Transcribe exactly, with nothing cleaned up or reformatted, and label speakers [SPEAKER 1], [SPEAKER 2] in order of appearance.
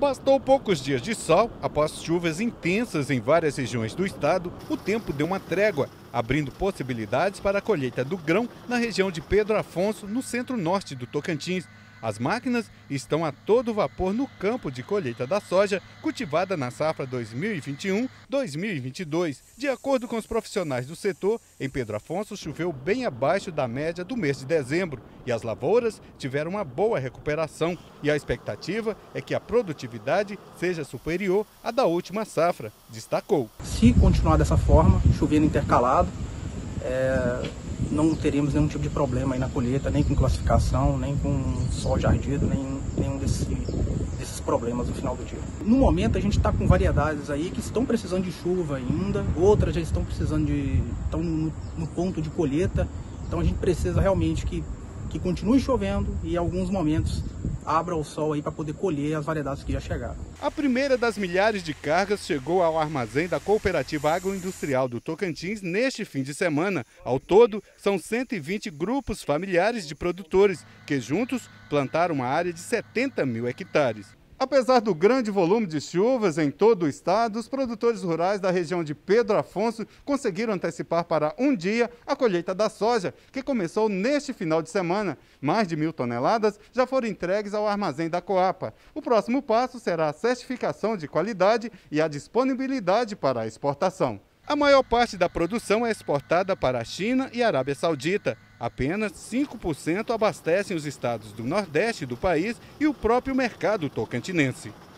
[SPEAKER 1] Bastou poucos dias de sol, após chuvas intensas em várias regiões do estado, o tempo deu uma trégua, abrindo possibilidades para a colheita do grão na região de Pedro Afonso, no centro-norte do Tocantins. As máquinas estão a todo vapor no campo de colheita da soja, cultivada na safra dois mil e vinte e um dois mil e vinte e dois. De acordo com os profissionais do setor, em Pedro Afonso choveu bem abaixo da média do mês de dezembro e as lavouras tiveram uma boa recuperação. E a expectativa é que a produtividade seja superior à da última safra, destacou.
[SPEAKER 2] Se continuar dessa forma, chovendo intercalado, é... não teríamos nenhum tipo de problema aí na colheita, nem com classificação, nem com soja ardido, nem nenhum desse, desses problemas no final do dia. No momento a gente está com variedades aí que estão precisando de chuva ainda, outras já estão precisando de, estão no, no ponto de colheita, então a gente precisa realmente que, que continue chovendo e em alguns momentos abra o sol aí para poder colher as variedades que já chegaram.
[SPEAKER 1] A primeira das milhares de cargas chegou ao armazém da Cooperativa Agroindustrial do Tocantins neste fim de semana. Ao todo, são cento e vinte grupos familiares de produtores que juntos plantaram uma área de setenta mil hectares. Apesar do grande volume de chuvas em todo o estado, os produtores rurais da região de Pedro Afonso conseguiram antecipar para um dia a colheita da soja, que começou neste final de semana. Mais de mil toneladas já foram entregues ao armazém da Coapa. O próximo passo será a certificação de qualidade e a disponibilidade para a exportação. A maior parte da produção é exportada para a China e a Arábia Saudita. Apenas cinco por cento abastecem os estados do Nordeste do país e o próprio mercado tocantinense.